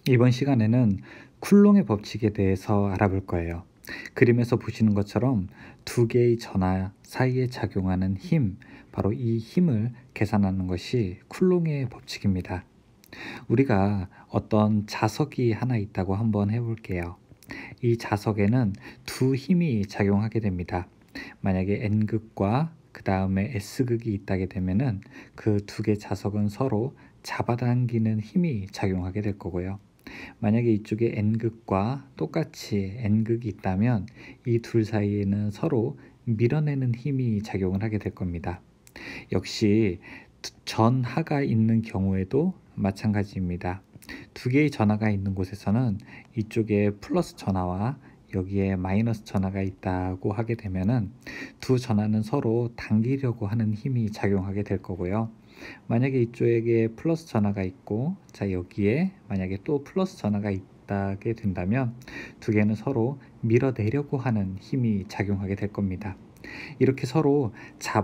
이번 시간에는 쿨롱의 법칙에 대해서 알아볼 거예요. 그림에서 보시는 것처럼 두 개의 전하 사이에 작용하는 힘, 바로 이 힘을 계산하는 것이 쿨롱의 법칙입니다. 우리가 어떤 자석이 하나 있다고 한번 해볼게요. 이 자석에는 두 힘이 작용하게 됩니다. 만약에 N극과 그 다음에 S극이 있다게 되면은 그 두 개 자석은 서로 잡아당기는 힘이 작용하게 될 거고요. 만약에 이쪽에 N극과 똑같이 N극이 있다면 이 둘 사이에는 서로 밀어내는 힘이 작용을 하게 될 겁니다. 역시 전하가 있는 경우에도 마찬가지입니다. 두 개의 전하가 있는 곳에서는 이쪽에 플러스 전하와 여기에 마이너스 전하가 있다고 하게 되면은 두 전하는 서로 당기려고 하는 힘이 작용하게 될 거고요. 만약에 이쪽에 플러스 전하가 있고 여기에 만약에 또 플러스 전하가 있다게 된다면 두 개는 서로 밀어내려고 하는 힘이 작용하게 될 겁니다. 이렇게 서로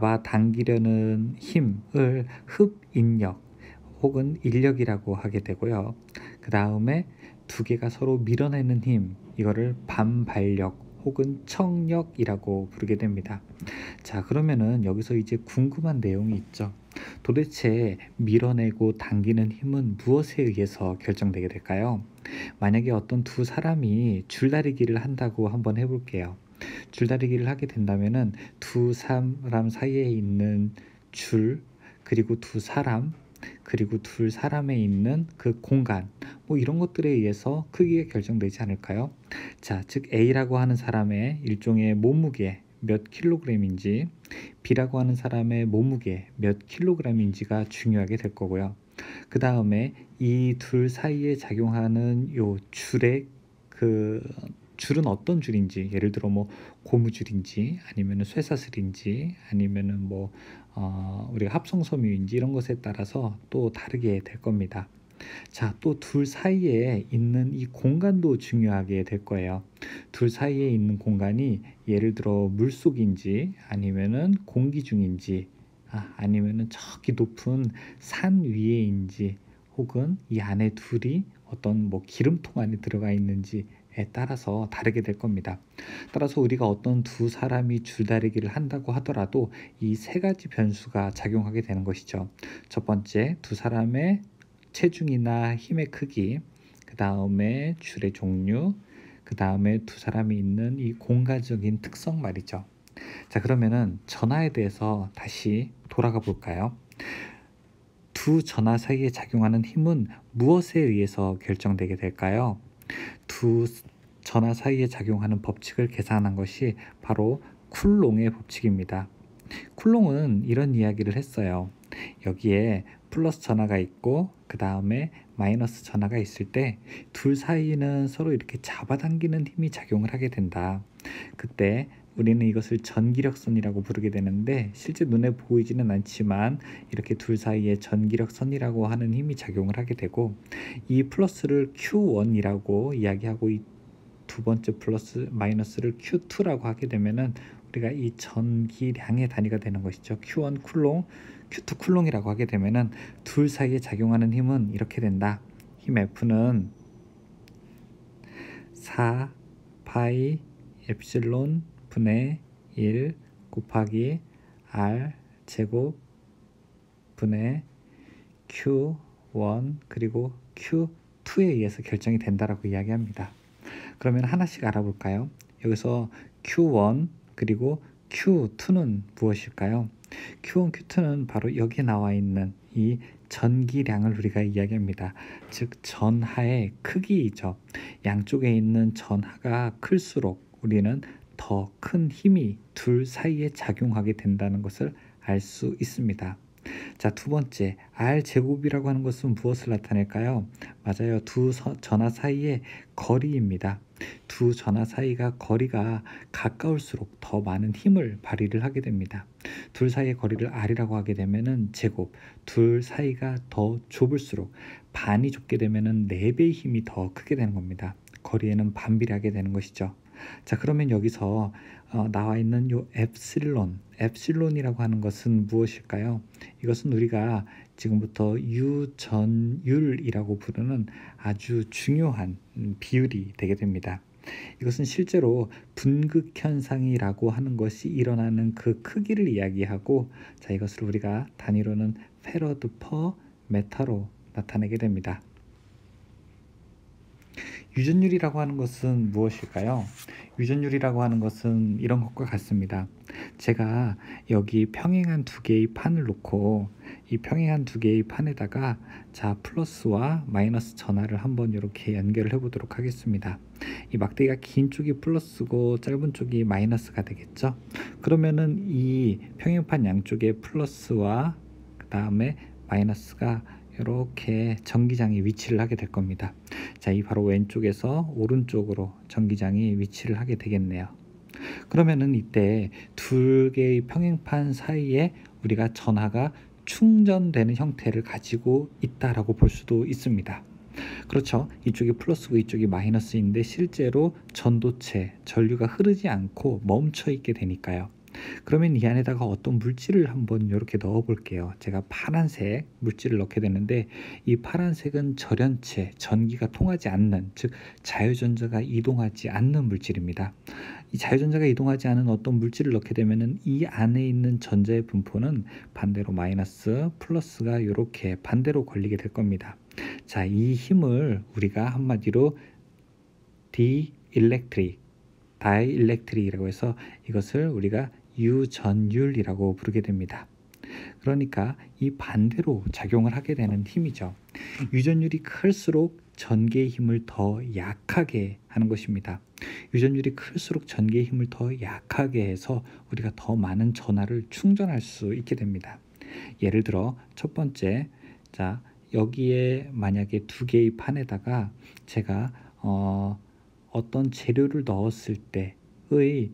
잡아당기려는 힘을 흡인력 혹은 인력이라고 하게 되고요. 그 다음에 두 개가 서로 밀어내는 힘, 이거를 반발력 혹은 청력이라고 부르게 됩니다. 자, 그러면은 여기서 이제 궁금한 내용이 있죠. 도대체 밀어내고 당기는 힘은 무엇에 의해서 결정되게 될까요? 만약에 어떤 두 사람이 줄다리기를 한다고 한번 해볼게요. 줄다리기를 하게 된다면은 두 사람 사이에 있는 줄, 그리고 두 사람, 그리고 둘 사람에 있는 그 공간, 뭐 이런 것들에 의해서 크기가 결정되지 않을까요? 자, 즉 A라고 하는 사람의 일종의 몸무게 몇 킬로그램인지, B라고 하는 사람의 몸무게 몇 킬로그램인지가 중요하게 될 거고요. 그 다음에 이 둘 사이에 작용하는 요 줄의 그 줄은 어떤 줄인지, 예를 들어 뭐 고무줄인지 아니면은 쇠사슬인지 아니면은 뭐 우리가 합성섬유인지 이런 것에 따라서 또 다르게 될 겁니다. 자, 또 둘 사이에 있는 이 공간도 중요하게 될 거예요. 둘 사이에 있는 공간이 예를 들어 물속인지 아니면은 공기 중인지 아니면은 저기 높은 산 위에인지 혹은 이 안에 둘이 어떤 뭐 기름통 안에 들어가 있는지에 따라서 다르게 될 겁니다. 따라서 우리가 어떤 두 사람이 줄다리기를 한다고 하더라도 이 세 가지 변수가 작용하게 되는 것이죠. 첫 번째, 두 사람의 체중이나 힘의 크기, 그 다음에 줄의 종류, 그 다음에 두 사람이 있는 이 공간적인 특성 말이죠. 자, 그러면은 전하에 대해서 다시 돌아가 볼까요? 두 전하 사이에 작용하는 힘은 무엇에 의해서 결정되게 될까요? 두 전하 사이에 작용하는 법칙을 계산한 것이 바로 쿨롱의 법칙입니다. 쿨롱은 이런 이야기를 했어요. 여기에 플러스 전하가 있고 그 다음에 마이너스 전하가 있을 때 둘 사이는 서로 이렇게 잡아당기는 힘이 작용을 하게 된다. 그때 우리는 이것을 전기력선이라고 부르게 되는데 실제 눈에 보이지는 않지만 이렇게 둘 사이에 전기력선이라고 하는 힘이 작용을 하게 되고, 이 플러스를 Q1이라고 이야기하고 이 두 번째 플러스 마이너스를 Q2라고 하게 되면은 우리가 이 전기량의 단위가 되는 것이죠. Q1 쿨롱, Q2 쿨롱이라고 하게 되면은 둘 사이에 작용하는 힘은 이렇게 된다. 힘 F는 4 파이 엡실론 분의 1 곱하기 R 제곱 분의 Q1 그리고 Q2에 의해서 결정이 된다라고 이야기합니다. 그러면 하나씩 알아볼까요? 여기서 Q1 그리고 Q2는 무엇일까요? Q1, Q2는 바로 여기 나와 있는 이 전기량을 우리가 이야기합니다. 즉 전하의 크기이죠. 양쪽에 있는 전하가 클수록 우리는 더 큰 힘이 둘 사이에 작용하게 된다는 것을 알 수 있습니다. 자, 두 번째, R제곱이라고 하는 것은 무엇을 나타낼까요? 맞아요. 두 전하 사이의 거리입니다. 두 전하 사이가 거리가 가까울수록 더 많은 힘을 발휘를 하게 됩니다. 둘 사이의 거리를 R이라고 하게 되면은 제곱, 둘 사이가 더 좁을수록 반이 좁게 되면은 4배의 힘이 더 크게 되는 겁니다. 거리에는 반비례하게 되는 것이죠. 자, 그러면 여기서 나와 있는 요 엡실론이라고 하는 것은 무엇일까요? 이것은 우리가 지금부터 유전율이라고 부르는 아주 중요한 비율이 되게 됩니다. 이것은 실제로 분극 현상이라고 하는 것이 일어나는 그 크기를 이야기하고, 자, 이것을 우리가 단위로는 페러드 퍼 메타로 나타내게 됩니다. 유전율이라고 하는 것은 무엇일까요? 유전율이라고 하는 것은 이런 것과 같습니다. 제가 여기 평행한 두 개의 판을 놓고 이 평행한 두 개의 판에다가 자, 플러스와 마이너스 전하를 한번 이렇게 연결을 해 보도록 하겠습니다. 이 막대기가 긴 쪽이 플러스고 짧은 쪽이 마이너스가 되겠죠. 그러면은 이 평행판 양쪽에 플러스와 그 다음에 마이너스가 이렇게 전기장이 위치를 하게 될 겁니다. 자, 이 바로 왼쪽에서 오른쪽으로 전기장이 위치를 하게 되겠네요. 그러면은 이때 두 개의 평행판 사이에 우리가 전하가 충전되는 형태를 가지고 있다라고 볼 수도 있습니다. 그렇죠. 이쪽이 플러스고 이쪽이 마이너스인데 실제로 전도체, 전류가 흐르지 않고 멈춰 있게 되니까요. 그러면 이 안에다가 어떤 물질을 한번 이렇게 넣어 볼게요. 제가 파란색 물질을 넣게 되는데 이 파란색은 절연체, 전기가 통하지 않는, 즉 자유전자가 이동하지 않는 물질입니다. 이 자유전자가 이동하지 않은 어떤 물질을 넣게 되면은 이 안에 있는 전자의 분포는 반대로 마이너스, 플러스가 이렇게 반대로 걸리게 될 겁니다. 자, 이 힘을 우리가 한마디로 다이일렉트릭이라고 해서 이것을 우리가 유전율이라고 부르게 됩니다. 그러니까 이 반대로 작용을 하게 되는 힘이죠. 유전율이 클수록 전기의 힘을 더 약하게 하는 것입니다. 유전율이 클수록 전기의 힘을 더 약하게 해서 우리가 더 많은 전하를 충전할 수 있게 됩니다. 예를 들어 첫 번째, 자, 여기에 만약에 두 개의 판에다가 제가 어떤 재료를 넣었을 때의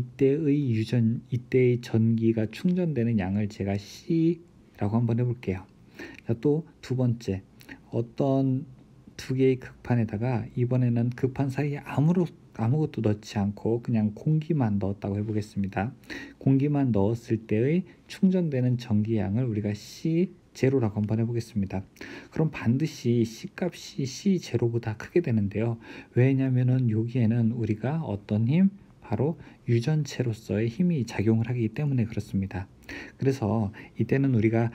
이때의 전기가 충전되는 양을 제가 C라고 한번 해볼게요. 또 두 번째, 어떤 두 개의 극판에다가 이번에는 극판 사이에 아무것도 넣지 않고 그냥 공기만 넣었다고 해보겠습니다. 공기만 넣었을 때의 충전되는 전기양을 우리가 C 제로라고 한번 해보겠습니다. 그럼 반드시 C 값이 C 제로보다 크게 되는데요. 왜냐하면은 여기에는 우리가 어떤 힘? 바로 유전체로서의 힘이 작용을 하기 때문에 그렇습니다. 그래서 이때는 우리가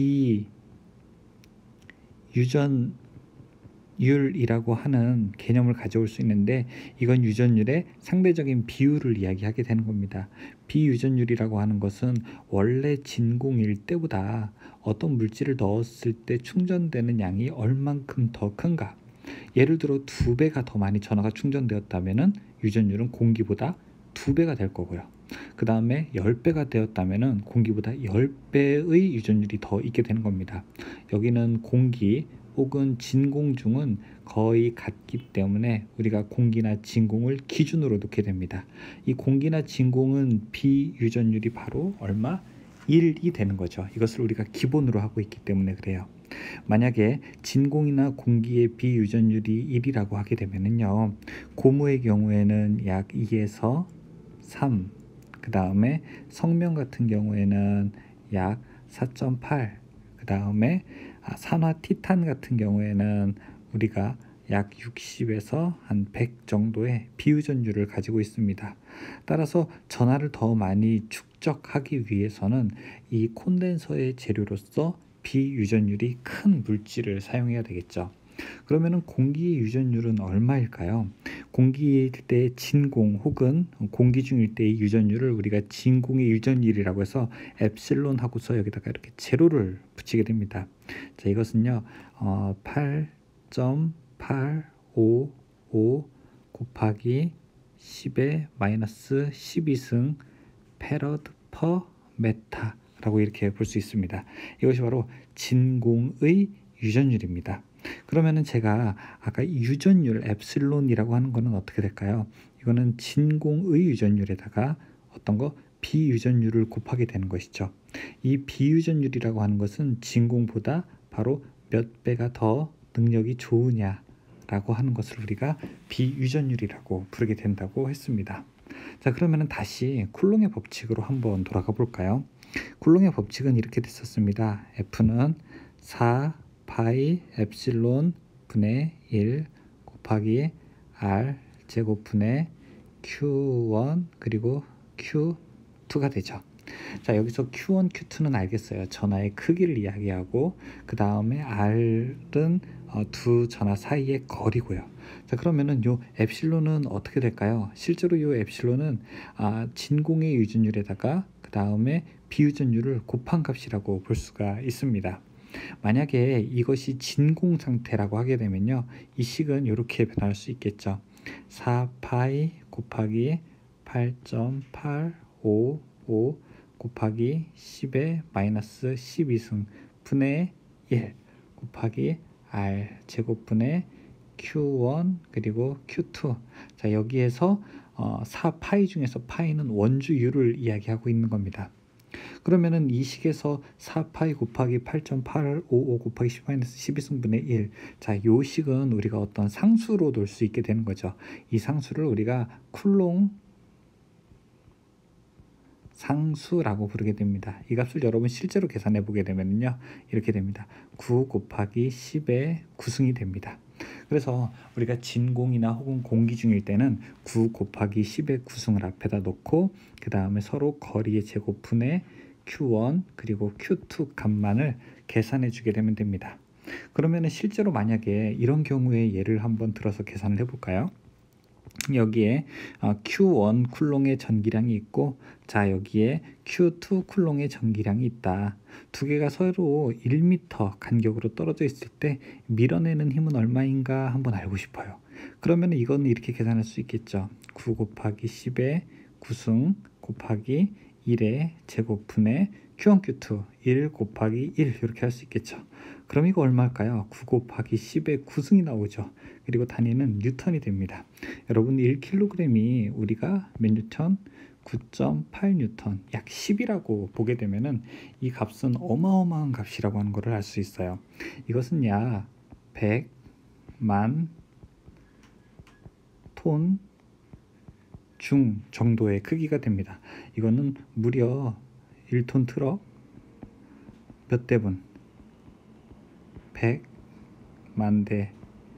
비유전율이라고 하는 개념을 가져올 수 있는데 이건 유전율의 상대적인 비율을 이야기하게 되는 겁니다. 비유전율이라고 하는 것은 원래 진공일 때보다 어떤 물질을 넣었을 때 충전되는 양이 얼만큼 더 큰가. 예를 들어 2배가 더 많이 전하가 충전되었다면 유전율은 공기보다 2배가 될 거고요. 그 다음에 10배가 되었다면 공기보다 10배의 유전율이 더 있게 되는 겁니다. 여기는 공기 혹은 진공 중은 거의 같기 때문에 우리가 공기나 진공을 기준으로 놓게 됩니다. 이 공기나 진공은 비유전율이 바로 얼마? 1이 되는 거죠. 이것을 우리가 기본으로 하고 있기 때문에 그래요. 만약에 진공이나 공기의 비유전율이 1이라고 하게 되면은요, 고무의 경우에는 약 2에서 3, 그 다음에 성면 같은 경우에는 약 4.8, 그 다음에 산화 티탄 같은 경우에는 우리가 약 60에서 한 100 정도의 비유전율을 가지고 있습니다. 따라서 전하를 더 많이 축적하기 위해서는 이 콘덴서의 재료로서 비유전율이 큰 물질을 사용해야 되겠죠. 그러면은 공기의 유전율은 얼마일까요? 공기일 때 진공 혹은 공기 중일 때의 유전율을 우리가 진공의 유전율이라고 해서 엡실론 하고서 여기다가 이렇게 제로를 붙이게 됩니다. 자, 이것은요 8.855 곱하기 10의 마이너스 12승 페러드 퍼 메타 라고 이렇게 볼 수 있습니다. 이것이 바로 진공의 유전율입니다. 그러면은 제가 아까 유전율 엡실론이라고 하는 거는 어떻게 될까요? 이거는 진공의 유전율에다가 어떤 거 비유전율을 곱하게 되는 것이죠. 이 비유전율이라고 하는 것은 진공보다 바로 몇 배가 더 능력이 좋으냐라고 라고 하는 것을 우리가 비유전율이라고 부르게 된다고 했습니다. 자, 그러면 다시 쿨롱의 법칙으로 한번 돌아가 볼까요? 쿨롱의 법칙은 이렇게 됐었습니다. F는 4 파이 엡실론 분의 1 곱하기 R 제곱분의 Q1 그리고 Q2가 되죠. 자, 여기서 Q1, Q2는 알겠어요. 전하의 크기를 이야기하고 그 다음에 R은 두 전하 사이의 거리고요. 자, 그러면은 요 엡실론은 어떻게 될까요? 실제로 요 엡실론은 진공의 유전율에다가 그 다음에 비유전율을 곱한 값이라고 볼 수가 있습니다. 만약에 이것이 진공 상태라고 하게 되면요, 이 식은 이렇게 변할 수 있겠죠. 4파이 곱하기 8.855 곱하기 10의 마이너스 12승 분의 1 곱하기 R 제곱분의 Q1 그리고 Q2. 자, 여기에서 4파이 중에서 파이는 원주율을 이야기하고 있는 겁니다. 그러면은 이 식에서 4파이 곱하기 8.855 곱하기 10-12승분의 1. 자, 요 식은 우리가 어떤 상수로 놓을 수 있게 되는 거죠. 이 상수를 우리가 쿨롱 상수라고 부르게 됩니다. 이 값을 여러분 실제로 계산해 보게 되면요, 이렇게 됩니다. 9 곱하기 10의 9승이 됩니다. 그래서 우리가 진공이나 혹은 공기 중일 때는 9 곱하기 10의 9승을 앞에다 놓고 그 다음에 서로 거리의 제곱분의 Q1 그리고 Q2 값만을 계산해 주게 되면 됩니다. 그러면 실제로 만약에 이런 경우에 예를 한번 들어서 계산을 해볼까요? 여기에 Q1 쿨롱의 전기량이 있고, 자, 여기에 Q2 쿨롱의 전기량이 있다. 두 개가 서로 1m 간격으로 떨어져 있을 때 밀어내는 힘은 얼마인가 한번 알고 싶어요. 그러면 이거는 이렇게 계산할 수 있겠죠. 9 곱하기 10의 9승 곱하기 1의 제곱분의 Q1, Q2 1 곱하기 1 이렇게 할 수 있겠죠. 그럼 이거 얼마일까요? 9 곱하기 10의 9승이 나오죠. 그리고 단위는 뉴턴이 됩니다. 여러분 1kg이 우리가 몇 뉴턴? 9.8뉴턴, 약 10이라고 보게 되면은 이 값은 어마어마한 값이라고 하는 것을 알 수 있어요. 이것은 약 100만 톤 중 정도의 크기가 됩니다. 이거는 무려 1톤 트럭 몇 대분? 100만 대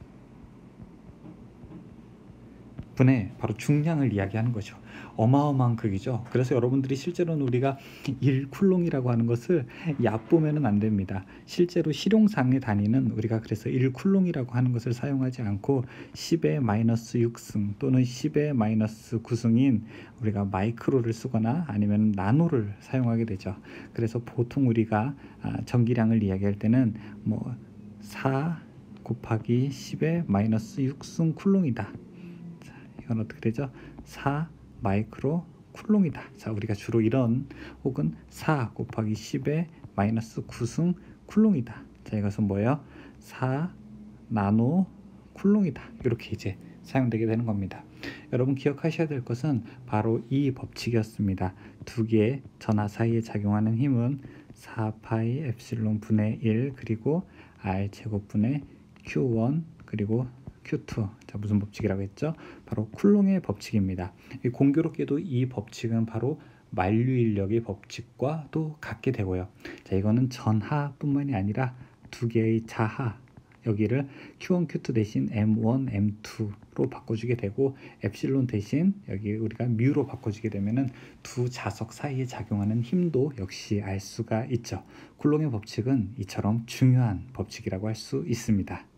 분의 바로 중량을 이야기하는 거죠. 어마어마한 크기죠. 그래서 여러분들이 실제로는 우리가 1쿨롱이라고 하는 것을 얕보면은 안 됩니다. 실제로 실용상의 단위는 우리가 그래서 1쿨롱이라고 하는 것을 사용하지 않고 10의 마이너스 6승 또는 10의 마이너스 9승인 우리가 마이크로를 쓰거나 아니면 나노를 사용하게 되죠. 그래서 보통 우리가 전기량을 이야기할 때는 뭐 4 곱하기 10의 마이너스 6승 쿨롱이다. 이건 어떻게 되죠? 4 마이크로 쿨롱이다. 자, 우리가 주로 이런 혹은 4 곱하기 10의 마이너스 9승 쿨롱이다. 자, 이것은 뭐예요? 4 나노 쿨롱이다. 이렇게 이제 사용되게 되는 겁니다. 여러분 기억하셔야 될 것은 바로 이 법칙이었습니다. 두 개의 전하 사이에 작용하는 힘은 4파이 엡실론 분의 1 그리고 R 제곱분의 Q1 그리고 Q2. 자, 무슨 법칙이라고 했죠? 바로 쿨롱의 법칙입니다. 공교롭게도 이 법칙은 바로 만류인력의 법칙과 또 같게 되고요. 자, 이거는 전하뿐만이 아니라 두 개의 자하, 여기를 Q1, Q2 대신 M1, M2로 바꿔주게 되고 엡실론 대신 여기 우리가 뮤로 바꿔주게 되면은 두 자석 사이에 작용하는 힘도 역시 알 수가 있죠. 쿨롱의 법칙은 이처럼 중요한 법칙이라고 할 수 있습니다.